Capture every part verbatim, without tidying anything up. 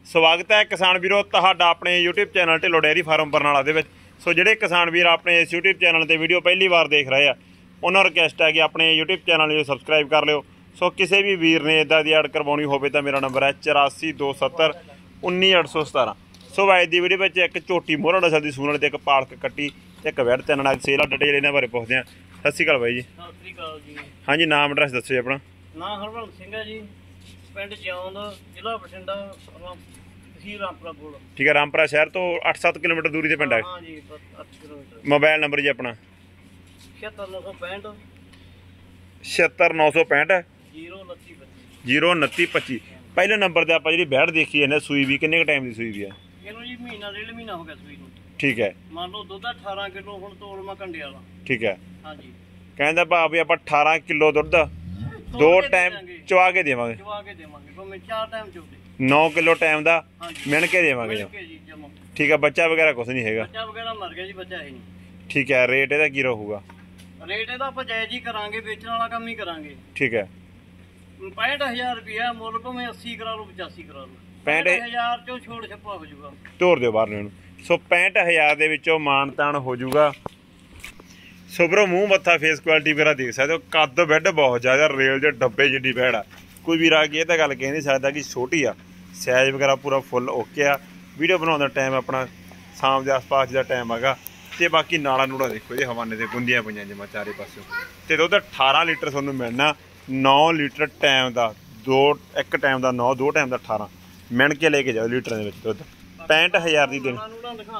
ਸਵਾਗਤ ਹੈ ਕਿਸਾਨ ਵੀਰੋ ਤੁਹਾਡਾ ਆਪਣੇ YouTube channel Dhillon dairy farm Barnala ਦੇ ਵਿੱਚ। ਸੋ ਜਿਹੜੇ ਕਿਸਾਨ ਵੀਰ ਆਪਣੇ ਇਸ YouTube ਚੈਨਲ ਤੇ ਵੀਡੀਓ ਪਹਿਲੀ ਵਾਰ ਦੇਖ ਰਹੇ ਆ ਉਹਨਾਂ ਨੂੰ ਰਿਕਵੈਸਟ ਹੈ ਕਿ ਆਪਣੇ YouTube ਚੈਨਲ ਨੂੰ ਸਬਸਕ੍ਰਾਈਬ ਕਰ ਲਿਓ। ਸੋ ਕਿਸੇ ਵੀ ਵੀਰ ਨੇ ਇਦਾਂ ਦੀ ਐਡ ਕਰਵਾਉਣੀ ਹੋਵੇ ਤਾਂ ਮੇਰਾ ਨੰਬਰ ਹੈ ਚੁਰਾਸੀ ਦੋ ਸੱਤਰ ਉੱਨੀ ਅੱਠ ਸੌ ਸਤਾਰਾਂ। ਸੋ ਅੱਜ ਦੀ ਵੀਡੀਓ ਵਿੱਚ ਇੱਕ ਝੋਟੀ ਮੋਹਰਾ ਨਸਲ ਦੀ ਸੂਣ ਵਾਲੀ ਤੇ ਇੱਕ ਪਾਲਕ ਕੱਟੀ ਤੇ ਇੱਕ ਵੈੜ ਤਿੰਨ ਨਾਲ ਸੇਲ ਆ। ਡਿਟੇਲ ਇਹਨਾਂ ਬਾਰੇ ਪੁੱਛਦੇ ਹਾਂ। ਸਤਿ ਸ਼੍ਰੀ ਅਕਾਲ ਬਾਈ ਜੀ। ਸਤਿ ਸ਼੍ਰੀ ਅਕਾਲ ਜੀ। ਹਾਂਜੀ, ਨਾਮ ਐਡਰੈਸ ਦੱਸੋ ਜੀ ਆਪਣਾ। ਨਾਮ ਹਰਵੰਤ ਸਿੰਘ ਹੈ ਜੀ, ਪਿੰਡ ਜਿਉਂਦ, ਜ਼ਿਲ੍ਹਾ ਬਠਿੰਡਾ, ਤਹਿਸੀਲ ਰਾਮਪੁਰਾ ਕੋਲ। ਠੀਕ ਹੈ, ਰਾਮਪੁਰਾ ਸ਼ਹਿਰ ਤੋਂ ਅੱਠ ਸੱਤ ਕਿਲੋਮੀਟਰ ਦੂਰੀ ਤੇ ਪਿੰਡ ਹੈ। ਹਾਂ ਜੀ, ਅੱਠ ਕਿਲੋਮੀਟਰ। ਮੋਬਾਈਲ ਨੰਬਰ ਜੀ ਆਪਣਾ ਛਿਹੱਤਰ ਨੌ ਸੌ ਪੈਂਹਠ ਛਿਹੱਤਰ ਨੌ ਸੌ ਪੈਂਹਠ ਜ਼ੀਰੋ ਉਨੱਤੀ ਪੱਚੀ ਜ਼ੀਰੋ ਉਨੱਤੀ ਪੱਚੀ। ਪਹਿਲੇ ਨੰਬਰ ਤੇ ਆਪਾਂ ਜਿਹੜੀ ਬੈੜ ਦੇਖੀ ਇਹਨੇ ਸੂਈ ਵੀ ਕਿੰਨੇ ਕੁ ਟਾਈਮ ਦੀ ਸੂਈ ਵੀ ਹੈ? ਇਹਨੂੰ ਜੀ ਮਹੀਨਾ ਡੇਢ ਮਹੀਨਾ ਹੋ ਗਿਆ ਸੂਈ ਨੂੰ। ਠੀਕ ਹੈ, ਮੰਨ ਲਓ ਦੁੱਧ ਅਠਾਰਾਂ ਕਿਲੋ ਹੁਣ ਤੋਲਮਾ ਕੰਡੇ ਵਾਲਾ। ਠੀਕ ਹੈ, ਹਾਂਜੀ। ਕਹਿੰਦਾ ਭਾਅ ਵੀ ਆਪਾਂ ਅਠਾਰਾਂ ਕਿਲੋ ਦੁੱਧ ਦੋ ਟਾਈਮ ਚਵਾ ਕੇ ਦੇਵਾਂਗੇ। ਚਵਾ ਕੇ ਦੇਵਾਂਗੇ ਭਾਵੇਂ ਚਾਰ ਟਾਈਮ ਚੋਦੇ। ਨੌ ਕਿਲੋ ਟਾਈਮ ਦਾ ਮਿਣ ਕੇ ਦੇਵਾਂਗੇ ਜੀ। ਠੀਕ ਹੈ, ਬੱਚਾ ਵਗੈਰਾ ਕੁਝ ਨਹੀਂ ਹੈਗਾ? ਬੱਚਾ ਵਗੈਰਾ ਮਰ ਗਿਆ ਜੀ, ਬੱਚਾ ਹੈ ਨਹੀਂ। ਠੀਕ ਹੈ, ਰੇਟ ਇਹਦਾ ਕੀ ਰਹੂਗਾ? ਰੇਟ ਇਹਦਾ ਆਪਾਂ ਜਾਇਜ਼ ਹੀ ਕਰਾਂਗੇ, ਵੇਚਣ ਵਾਲਾ ਕੰਮ ਹੀ ਕਰਾਂਗੇ। ਠੀਕ ਹੈ, ਪੈਂਹਠ ਹਜ਼ਾਰ ਰੁਪਇਆ ਮੁੱਲ, ਭਾਵੇਂ ਅੱਸੀ ਕਰਾ ਲਓ ਪਚਾਸੀ ਕਰਾ ਲਓ। ਪੈਂਹਠ ਹਜ਼ਾਰ ਚੋਂ ਛੋੜ ਛੱਪਾ ਹੋ ਜਾਊਗਾ। ਤੋਰ ਦਿਓ ਬਾਹਰ ਨੂੰ। ਸੋ ਪੈਂਹਠ ਹਜ਼ਾਰ ਦੇ ਵਿੱਚੋਂ ਮਾਣ ਤਾਣ ਹੋ ਜਾਊਗਾ। ਸੋ ਬਰੋ ਮੂੰਹ ਮੱਥਾ ਫੇਸ ਕੁਆਲਿਟੀ ਵਗੈਰਾ ਦੇਖ ਸਕਦੇ ਹੋ। ਕੱਦ ਬੈੱਡ ਬਹੁਤ ਜ਼ਿਆਦਾ, ਰੇਲ ਦੇ ਡੱਬੇ ਜਿੱਡੀ ਬੈੜ ਆ। ਕੋਈ ਵੀਰ ਆ ਕੇ ਇਹ ਤਾਂ ਗੱਲ ਕਹਿ ਨਹੀਂ ਸਕਦਾ ਕਿ ਛੋਟੀ ਆ। ਸਾਈਜ਼ ਵਗੈਰਾ ਪੂਰਾ ਫੁੱਲ ਓਕੇ ਆ। ਵੀਡੀਓ ਬਣਾਉਣ ਦਾ ਟਾਈਮ ਆਪਣਾ ਸ਼ਾਮ ਦੇ ਆਸ-ਪਾਸ ਦਾ ਟਾਈਮ ਹੈਗਾ। ਤੇ ਬਾਕੀ ਨਾਲਾ ਨੂੜਾ ਦੇਖੋ ਜੀ, ਹਵਾਨੇ ਦੇ ਗੁੰਦੀਆਂ ਪਈਆਂ ਜਮਾ ਚਾਰੇ ਪਾਸੇ। ਤੇ ਦੁੱਧ ਅਠਾਰਾਂ ਲੀਟਰ ਤੁਹਾਨੂੰ ਮਿਲਣਾ। ਨੌ ਲੀਟਰ ਟਾਈਮ ਦਾ, ਦੋ ਇੱਕ ਟਾਈਮ ਦਾ ਨੌ, ਦੋ ਟਾਈਮ ਦਾ ਅਠਾਰਾਂ। ਮਿਣ ਕੇ ਲੈ ਕੇ ਜਾਓ ਲੀਟਰਾਂ ਦੇ ਵਿੱਚ ਦੁੱਧ। ਪੈਂਹਠ ਹਜ਼ਾਰ ਦੀ ਦੇਣੀ।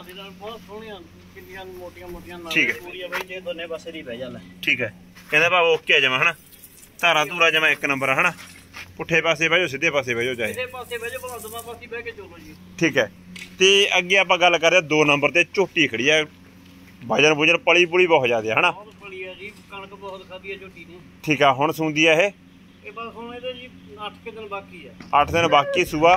ਠੀਕ ਹੈ, ਠੀਕ ਹੈ, ਕਹਿੰਦਾ ਭਾਵ ਓਕੇ ਆ ਜਮਾ ਹਨਾ। ਧਾਰਾ ਧੂਰਾ ਜਮਾ ਇੱਕ ਨੰਬਰ ਆ ਹਨਾ। ਪੁੱਠੇ ਪਾਸੇ ਬਹਿ ਜਾਓ, ਸਿੱਧੇ ਪਾਸੇ ਬਹਿ ਜਾਓ ਚਾਹੇ। ਠੀਕ ਹੈ, ਤੇ ਅੱਗੇ ਆਪਾਂ ਗੱਲ ਕਰਦੇ ਦੋ ਨੰਬਰ ਤੇ ਝੋਟੀ ਖੜੀ ਆ। ਵਜਨ ਵੁਜਨ ਪਲੀ ਪੁਲੀ ਬਹੁਤ ਜ਼ਿਆਦਾ ਹਨਾ। ਕਣਕ ਬਹੁਤ ਖਾਧੀ ਹੈ ਝੋਟੀ ਨੇ। ਠੀਕ ਆ, ਹੁਣ ਸੂੰਦੀ ਆ ਇਹ? ਇਹ ਬਸ ਹੁਣ ਇਹਦੇ ਜੀ ਅੱਠ ਕੁ ਦਿਨ ਬਾਕੀ ਆ। ਅੱਠ ਦਿਨ ਬਾਕੀ। ਸੂਆ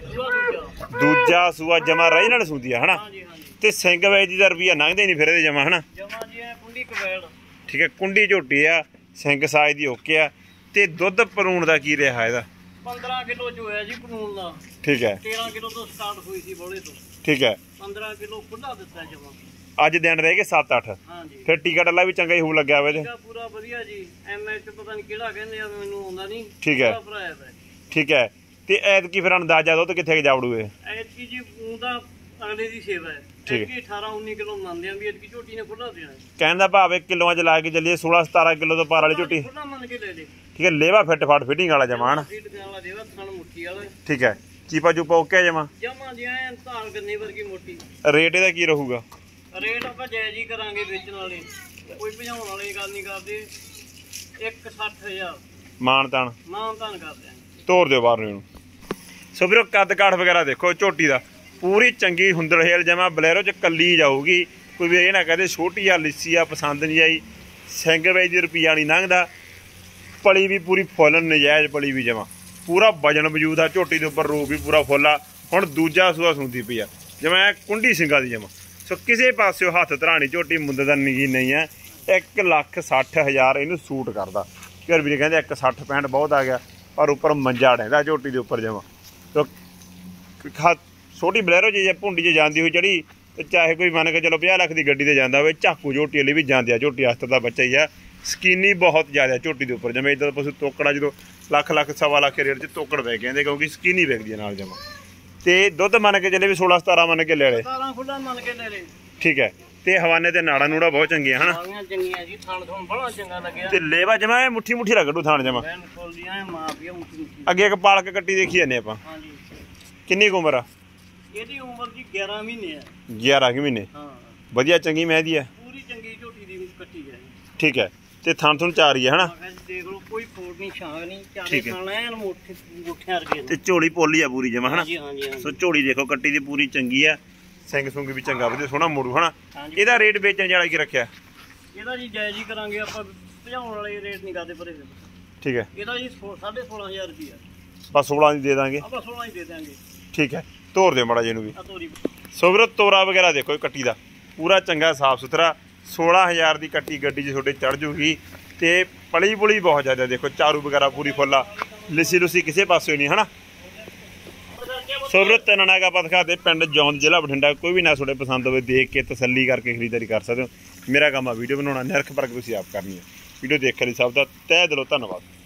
ਦੂਜਾ ਸੂਆ ਜਮਾ ਰਹੀ ਨਾਲ ਸੂੰਦੀ ਆ ਹਨਾ। ਹਾਂਜੀ ਹਾਂਜੀ। ਤੇ ਸਿੰਘ ਵੇਚ ਦੀ ਦਾ ਰੁਪਈਆ ਲੰਘਦੇ ਨਹੀਂ ਫਿਰ ਇਹਦੇ ਜਮਾ ਹਨਾ। ਜਮਾ ਜੀ ਇਹ ਕੁੰਡੀ ਕਵੈਲ। ਠੀਕ ਹੈ, ਕੁੰਡੀ ਝੋਟੀ ਆ, ਸਿੰਘ ਸਾਈਜ਼ ਦੀ ਓਕੇ ਆ। ਤੇ ਦੁੱਧ ਪਰੂਣ ਦਾ ਕੀ ਰਿਹਾ ਇਹਦਾ? ਪੰਦਰਾਂ ਕਿਲੋ ਚ ਹੋਇਆ ਜੀ ਪਰੂਣ ਦਾ। ਠੀਕ ਹੈ, ਤੇਰਾਂ ਕਿਲੋ ਤੋਂ ਸਟਾਰਟ ਹੋਈ ਸੀ ਬੋਲੇ ਤੋਂ। ਠੀਕ ਹੈ, ਪੰਦਰਾਂ ਕਿਲੋ ਖੁੱਲਾ ਦਿੱਤਾ ਜਮਾ। ਅੱਜ ਦਿਨ ਰਹਿ ਗਏ ਸੱਤ ਅੱਠ। ਹਾਂਜੀ। ਫਿਰ ਟੀਕਾ ਟੱਲਾ ਵੀ ਚੰਗਾ ਹੀ ਹੋ ਲੱਗਿਆ ਵੇ। ਪੂਰਾ ਵਧੀਆ ਜੀ। ਐਮ ਐਚ ਪਤਾ ਨਹੀਂ ਕਿਹੜਾ ਕਹਿੰਦੇ ਆ, ਮੈਨੂੰ ਆਉਂਦਾ ਨਹੀਂ। ਠੀਕ ਹੈ, ਠੀਕ ਹੈ। ਤੇ ਐਤਕੀ ਫਿਰ ਅੰਦਾਜ਼ਾ ਦੁੱਧ ਕਿੱਥੇ ਜਾਵੜੂ ਇਹ? ਐਤਕੀ ਜੀ ਉਹਦਾ ਅਗਲੇ ਦੀ ਸੇਵਾ ਹੈ। ਠੀਕ ਹੈ, ਅਠਾਰਾਂ ਉੱਨੀ ਕਿਲੋ ਮੰਨਦੇ ਆ ਵੀ ਐਤਕੀ ਝੋਟੀ ਨੇ ਖੁੱਲਾ ਦੇਣਾ। ਕਹਿੰਦਾ ਭਾਵੇਂ ਕਿਲੋਆਂ ਚ ਲਾ ਕੇ ਚੱਲੀਏ ਸੋਲਾਂ ਸਤਾਰਾਂ ਕਿਲੋ ਤੋਂ ਪਾਰ ਵਾਲੀ ਝੋਟੀ। ਖੁੱਲਾ ਮੰਨ ਕੇ ਲੈ ਲੈ। ਠੀਕ ਹੈ, ਲੇਵਾ ਫਿੱਟ ਫਾਟ ਫਿਟਿੰਗ ਵਾਲਾ ਜਮਾ ਹਨਾ। ਠੀਕ ਹੈ, ਚੀਪਾ ਚੂਪਾ ਓਕੇ ਜਮਾ ਜਮਾ ਜੀ ਐਨ ਧਾਰ ਗੰਨੇ ਵਰਗੀ ਮੋਟੀ। ਰੇਟ ਇਹਦਾ ਕੀ ਰਹੂਗਾ? ਰੇਟ ਆਪਾਂ ਜਾਇਜ਼ ਹੀ ਕਰਾਂਗੇ, ਵੇਚਣ ਵਾਲੇ ਕੋਈ ਭਜਾਉਣ ਵਾਲੀ ਗੱਲ ਨਹੀਂ ਕਰਦੇ। ਇੱਕ ਸੱਠ ਹਜ਼ਾਰ ਮਾਨ ਤਾਨ ਮਾਨ ਤਾਨ ਕਰ ਦਿਆਂਗੇ। ਤੋਰ ਦਿਓ ਬਾਹਰ ਨੂੰ। ਸੋ ਵੀਰੋ ਕੱਦ ਕਾਠ ਵਗੈਰਾ ਦੇਖੋ ਝੋਟੀ ਦਾ, ਪੂਰੀ ਚੰਗੀ ਹੁੰਦੜ ਹੇਲ ਜਮਾ। ਬਲੈਰੋ ਚ ਕੱਲੀ ਜਾਊਗੀ। ਕੋਈ ਵੀ ਇਹ ਨਾ ਕਹਦੇ ਛੋਟੀ ਆ ਲਿੱਸੀ ਆ ਪਸੰਦ ਨਹੀਂ ਆਈ। ਸਿੰਘ ਵੇਚ ਦੀ ਰੁਪਈਆ ਨਹੀਂ ਲੰਘਦਾ। ਪਲੀ ਵੀ ਪੂਰੀ ਫੁੱਲ ਨਜਾਇਜ਼ ਪਲੀ ਵੀ ਜਮਾ। ਪੂਰਾ ਵਜਨ ਵਜੂਦ ਆ ਝੋਟੀ ਦੇ ਉੱਪਰ, ਰੂਪ ਵੀ ਪੂਰਾ ਫੁੱਲ ਆ। ਹੁਣ ਦੂਜਾ ਸੂਆ ਸੁਣਦੀ ਪਈ ਆ ਜਿਵੇਂ ਕੁੰਡੀ ਸਿੰਘਾਂ ਦੀ ਜਮਾ। ਸੋ ਕਿਸੇ ਪਾਸਿਓ ਹੱਥ ਧਰਾਣੀ ਝੋਟੀ ਮੁੰਡੇ ਦਾ ਨਿੱਗੀ ਨਹੀਂ ਹੈ। ਇੱਕ ਲੱਖ ਸੱਠ ਹਜ਼ਾਰ ਇਹਨੂੰ ਸੂਟ ਕਰਦਾ। ਘਰ ਵੀ ਕਹਿੰਦੇ ਇੱਕ ਸੱਠ ਪੈਂਹਠ ਬਹੁਤ ਆ ਗਿਆ, ਪਰ ਉੱਪਰ ਮੰਜਾ ਡੈਂਦਾ ਝੋਟੀ ਦੇ ਉੱਪਰ ਜਮਾ। ਸੋ ਛੋਟੀ ਬਲੈਰੋ ਜੇ ਭੁੰਡੀ 'ਚ ਜਾਂਦੀ ਹੋਈ ਚੜੀ ਤੇ ਚਾਹੇ ਕੋਈ ਮੰਨ ਕੇ ਚਲੋ ਪੰਜਾਹ ਲੱਖ ਦੀ ਗੱਡੀ ਤੇ ਜਾਂਦਾ ਹੋਵੇ, ਝਾਕੂ ਝੋਟੀ ਵਾਲੀ ਵੀ ਜਾਂਦੇ ਆ। ਝੋਟੀ ਅਸਤਰ ਦਾ ਬੱਚਾ ਹੀ ਆ। ਸਕੀਨੀ ਬਹੁਤ ਜ਼ਿਆਦਾ ਝੋਟੀ ਦੇ ਉੱਪਰ ਜਿਵੇਂ ਇੱਦਾਂ ਪਸ਼ੂ ਤੋਕੜਾ ਜਦੋਂ ਲੱਖ ਲੱਖ ਸਵਾ ਲੱਖ ਰੇਟ 'ਚ ਤੋਕੜ ਪੈ ਕਹਿੰਦੇ, ਕਿਉਂਕਿ ਸਕੀਨੀ ਵਿਕਦੀ ਹੈ ਨਾਲ ਜਮਾ। ਤੇ ਦੁੱਧ ਮੰਨ ਕੇ ਚੱਲੇ ਵੀ ਸੋਲਾਂ ਸਤਾਰਾਂ ਮੰਨ ਕੇ ਲੈ ਲੈ। ਸਤਾਰਾਂ ਖੁੱਲਾ ਮੰਨ ਕੇ ਲੈ ਲੈ। ਠੀਕ ਹੈ, ਤੇ ਹਵਾਨੇ ਤੇ ਨਾੜਾ ਨੂੜਾ ਬਹੁਤ ਚੰਗੀਆਂ ਹਨਾ। ਚੰਗੀਆਂ ਜੀ, ਥਾਣ ਥਾਣ ਬੜਾ ਚੰਗਾ ਲੱਗਿਆ। ਤੇ ਲੇਵਾ ਜਮਾ ਮੁੱਠੀ ਮੁੱਠੀ ਰਗੜੂ ਥਾਣ ਜਮਾ। ਅੱਗੇ ਇੱਕ ਪਾਲਕ ਕੱਟੀ ਦੇਖੀ ਜਾਂਦੇ ਆਪਾਂ। ਹਾਂਜੀ। ਕਿੰਨੀ ਕੁ ਉਮਰ ਆ ਇਹਦੀ? ਉਮਰ ਜੀ ਗਿਆਰਾਂ ਮਹੀਨੇ ਆ। ਗਿਆਰਾਂ ਕੁ ਮਹੀਨੇ। ਹਾਂ, ਵਧੀਆ ਚੰਗੀ ਮਹਿੰਦੀ ਆ। ਪੂਰੀ ਚੰਗੀ ਝੋਟੀ ਦੀ ਕੱਟੀ ਹੈ। ਠੀਕ ਹੈ, ਤੇ ਥਣ ਥਣ ਚਾਰ ਹੀ ਹੈ ਹਨਾ। ਦੇਖ ਲਓ, ਕੋਈ ਫੋੜ ਨਹੀਂ, ਛਾਂਗ ਨਹੀਂ, ਚਾਰੇ ਥਣ ਐਨ ਮੋਠੇ ਮੁੱਠਿਆਂ ਵਰਗੇ। ਤੇ ਝੋਲੀ ਪੋਲੀ ਆ ਪੂਰੀ ਜਮਾ ਹਨਾ। ਹਾਂਜੀ ਹਾਂਜੀ। ਸੋ ਝੋਲੀ ਦੇਖੋ ਕੱਟੀ ਦੀ ਪੂਰੀ ਚੰਗੀ ਆ। ਸਿੰਘ ਸੁੰਗ ਵੀ ਚੰਗਾ ਵਧੀਆ ਸੋਹਣਾ ਮੋੜੂ ਹਨਾ। ਇਹਦਾ ਰੇਟ ਵੇਚਣ ਵਾਲਾ ਕੀ ਰੱਖਿਆ? ਇਹਦਾ ਜੀ ਜਾਇਜ਼ ਹੀ ਕਰਾਂਗੇ ਆਪਾਂ, ਭਜਾਉਣ ਵਾਲੇ ਰੇਟ ਨਹੀਂ ਕਰਦੇ ਪਰ। ਠੀਕ ਹੈ, ਇਹਦਾ ਜੀ ਸਾਢੇ ਸੋਲਾਂ ਹਜ਼ਾਰ ਰੁਪਇਆ। ਬਸ ਸੋਲਾਂ ਦੀ ਦੇ ਦਾਂਗੇ ਆਪਾਂ ਸੋਲਾਂ ਹੀ ਦੇ ਦਾਂਗੇ। ਠੀਕ ਹੈ, ਤੋਰ ਦਿਓ ਮਾੜਾ ਜੀ ਇਹਨੂੰ ਵੀ। ਸੋ ਵੀਰੋ ਤੋਰਾ ਵਗੈਰਾ ਦੇਖੋ ਕੱਟੀ ਦਾ ਪੂਰਾ ਚੰਗਾ ਸਾਫ ਸੁਥਰਾ। ਸੋਲਾਂ ਹਜ਼ਾਰ ਦੀ ਕੱਟੀ ਗੱਡੀ 'ਚ ਤੁਹਾਡੇ ਚੜ੍ਹ ਜੂਗੀ। ਤੇ ਪਲੀ ਪੁਲੀ ਬਹੁਤ ਜ਼ਿਆਦਾ ਦੇਖੋ, ਚਾਰੂ ਵਗੈਰਾ ਪੂਰੀ ਫੁੱਲ ਆ। ਲਿੱਸੀ ਲੁੱਸੀ ਕਿਸੇ ਪਾਸੇ ਨਹੀਂ ਹਨਾ। ਸੋ ਵੀਰੋ ਤਿੰਨ ਨਗ ਆਪਾਂ ਦਿਖਾਤੇ ਪਿੰਡ ਜੌਂਦ ਜ਼ਿਲ੍ਹਾ ਬਠਿੰਡਾ। ਕੋਈ ਵੀ ਨਾ ਤੁਹਾਡੇ ਪਸੰਦ ਹੋਵੇ ਦੇਖ ਕੇ ਤਸੱਲੀ ਕਰਕੇ ਖਰੀਦਦਾਰੀ ਕਰ ਸਕਦੇ ਹੋ। ਮੇਰਾ ਕੰਮ ਆ ਵੀਡੀਓ ਬਣਾਉਣਾ, ਨਿਰਖ ਪਰਖ ਤੁਸੀਂ ਆਪ ਕਰਨੀ ਹੈ। ਵੀਡੀਓ ਦੇਖਣ ਲਈ ਸਭ ਦਾ ਤਹਿ ਦਿਲੋਂ ਧੰਨਵਾਦ।